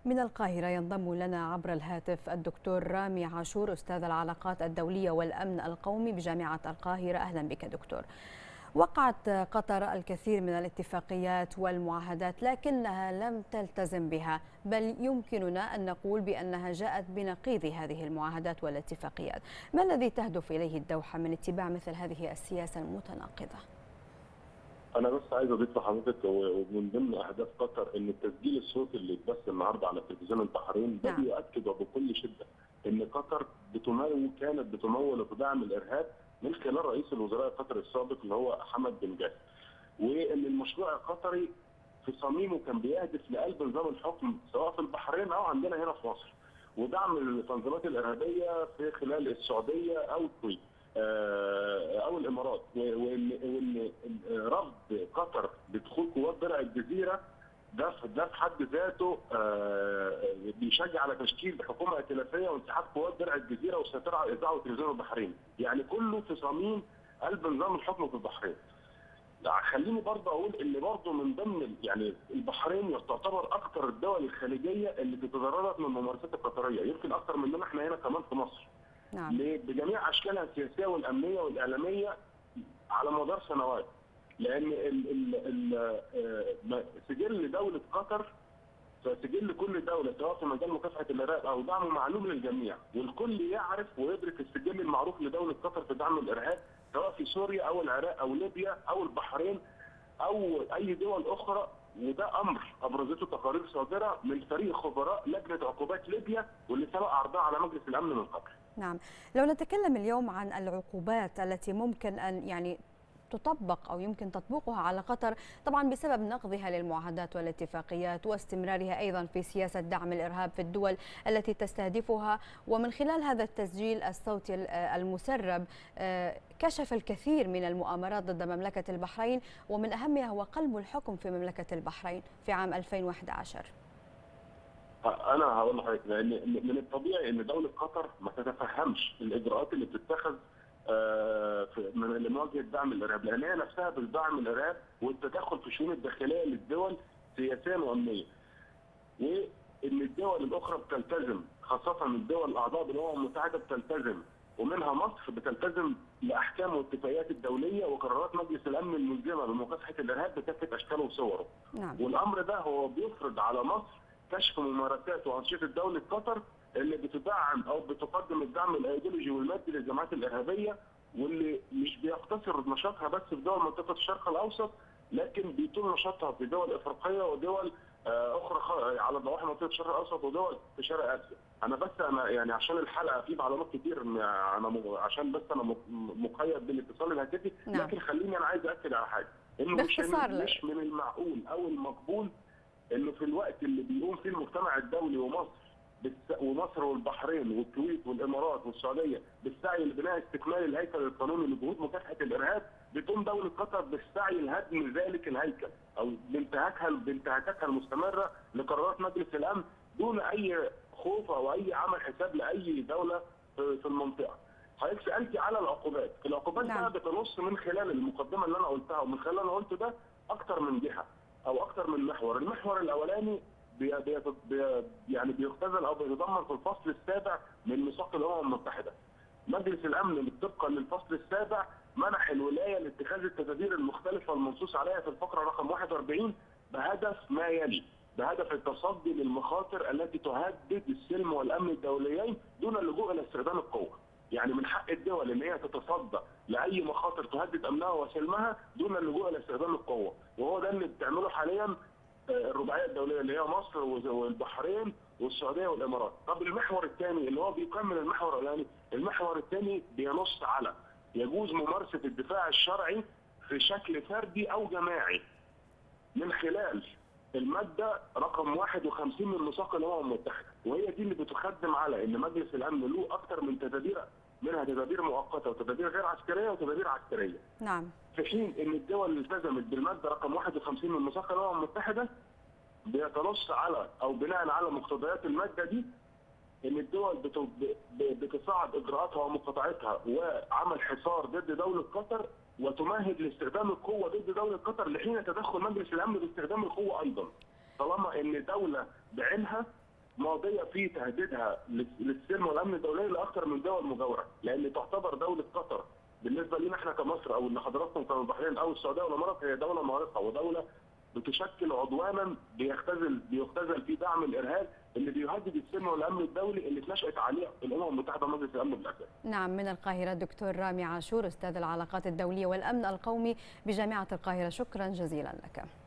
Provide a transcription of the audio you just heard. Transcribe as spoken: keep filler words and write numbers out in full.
من القاهرة ينضم لنا عبر الهاتف الدكتور رامي عاشور أستاذ العلاقات الدولية والأمن القومي بجامعة القاهرة. أهلا بك دكتور. وقعت قطر الكثير من الاتفاقيات والمعاهدات لكنها لم تلتزم بها، بل يمكننا أن نقول بأنها جاءت بنقيض هذه المعاهدات والاتفاقيات. ما الذي تهدف إليه الدوحة من اتباع مثل هذه السياسة المتناقضة؟ أنا بس عايز أضيف لحضرتك ومن ضمن أهداف قطر إن التسجيل الصوتي اللي اتبث النهارده على تلفزيون البحرين ده نعم. بيؤكد وبكل شدة إن قطر بتمول كانت بتمول وتدعم الإرهاب من خلال رئيس الوزراء القطري السابق اللي هو حمد بن جاسم، وإن المشروع القطري في صميمه كان بيهدف لقلب نظام الحكم سواء في البحرين أو عندنا هنا في مصر، ودعم التنظيمات الإرهابية في خلال السعودية أو الكويت او الامارات، وان رفض قطر بدخول قوات درع الجزيره ده ده في حد ذاته بيشجع على تشكيل حكومه ائتلافيه وانسحاب قوات درع الجزيره والسيطره على الاذاعه والتلفزيون البحريني، يعني كله في صميم قلب نظام الحكم في البحرين. خليني برضه اقول ان برضه من ضمن يعني البحرين تعتبر اكثر الدول الخليجيه اللي بتتضرر من الممارسات القطريه، يمكن اكثر مننا احنا هنا كمان في مصر. نعم. بجميع اشكالها السياسيه والامنيه والاعلاميه على مدار سنوات، لان ال ال ال سجل دوله قطر سجل كل دوله سواء في مجال مكافحه الارهاب او دعمه معلوم للجميع، والكل يعرف ويدرك السجل المعروف لدوله قطر في دعم الارهاب سواء في سوريا او العراق او ليبيا او البحرين او اي دول اخرى، وده امر ابرزته تقارير صادره من فريق خبراء لجنه عقوبات ليبيا واللي سبق عرضها على مجلس الامن من قبل. نعم، لو نتكلم اليوم عن العقوبات التي ممكن أن يعني تطبق أو يمكن تطبيقها على قطر، طبعا بسبب نقضها للمعاهدات والاتفاقيات واستمرارها أيضا في سياسة دعم الإرهاب في الدول التي تستهدفها، ومن خلال هذا التسجيل الصوتي المسرب كشف الكثير من المؤامرات ضد مملكة البحرين، ومن أهمها هو قلب الحكم في مملكة البحرين في عام ألفين وأحد عشر. انا هقول لحضرتك لان من الطبيعي ان دوله قطر ما تتفهمش الاجراءات اللي بتتخذ من لمواجهه دعم الارهاب، لان هي نفسها بتدعم الارهاب والتدخل في الشؤون الداخليه للدول سياسيا وامنيا. وان الدول الاخرى بتلتزم، خاصه الدول الاعضاء بالامم المتحده بتلتزم، ومنها مصر بتلتزم لاحكام والاتفاقيات الدوليه وقرارات مجلس الامن الملزمه بمكافحه الارهاب بكافه اشكاله وصوره. نعم. والامر ده هو بيفرض على مصر كشف ممارسات وانشطه دوله قطر اللي بتدعم او بتقدم الدعم الايديولوجي والمادي للجماعات الارهابيه، واللي مش بيقتصر نشاطها بس في دول منطقه الشرق الاوسط، لكن بيتم نشاطها في دول افريقيه ودول اخرى على ضواحي منطقه الشرق الاوسط ودول في شرق اسيا. انا بس انا يعني عشان الحلقه فيه معلومات كتير، انا عشان بس انا مقيد بالاتصال الهاتفي، لكن خليني انا عايز اكد على حاجه، انه مش مش من المعقول او المقبول انه في الوقت اللي بيقوم فيه المجتمع الدولي ومصر ومصر والبحرين والكويت والامارات والسعوديه بالسعي لبناء استكمال الهيكل القانوني لجهود مكافحه الارهاب، بتقوم دوله قطر بالسعي لهدم ذلك الهيكل او بانتهاكها بانتهاكاتها المستمره لقرارات مجلس الامن دون اي خوف او اي عمل حساب لاي دوله في المنطقه. حضرتك سالتي على العقوبات، العقوبات بقى بتنص من خلال المقدمه اللي انا قلتها ومن خلال اللي انا قلته ده اكثر من جهه او اكثر من محور. المحور الاولاني بي بي بي يعني بيختزل او بيتضمن في الفصل السابع من ميثاق الامم المتحده. مجلس الامن طبقا للفصل السابع منح الولايه لاتخاذ التدابير المختلفه المنصوص عليها في الفقره رقم واحد وأربعين بهدف ما يلي: بهدف التصدي للمخاطر التي تهدد السلم والامن الدوليين دون اللجوء الى استخدام القوه. يعني من حق الدول ان هي تتصدى لاي مخاطر تهدد امنها وسلمها دون اللجوء الى استخدام القوه، وهو ده اللي بتعمله حاليا الرباعيه الدوليه اللي هي مصر والبحرين والسعوديه والامارات. طب المحور الثاني اللي هو بيكمل المحور الاولاني، المحور الثاني بينص على يجوز ممارسه الدفاع الشرعي في شكل فردي او جماعي من خلال الماده رقم واحد وخمسين من ميثاق الامم المتحده، وهي دي اللي بتخدم على ان مجلس الامن له اكثر من تدابير، منها تدابير مؤقته وتدابير غير عسكريه وتدابير عسكريه. نعم. في حين ان الدول اللي التزمت بالماده رقم واحد وخمسين من ميثاق الامم المتحده بيتنص على او بناء على مقتضيات الماده دي ان الدول بتصعد اجراءاتها ومقاطعتها وعمل حصار ضد دوله قطر وتمهد لاستخدام القوه ضد دوله قطر لحين تدخل مجلس الامن باستخدام القوه ايضا، طالما ان دوله بعينها ماضيه في تهديدها للسلم والامن الدولي لاكثر من دول مجاوره، لان تعتبر دوله قطر بالنسبه لنا احنا كمصر او اللي حضراتكم كانوا البحرين او السعوديه والامارات هي دوله مارقه ودوله بتشكل عدوانا بيختزل بيختزل في دعم الارهاب اللي بيهدد السلم والامن الدولي اللي اتنشأت عليه الامم المتحده ومجلس الامن بالاساس. نعم، من القاهره الدكتور رامي عاشور استاذ العلاقات الدوليه والامن القومي بجامعه القاهره، شكرا جزيلا لك.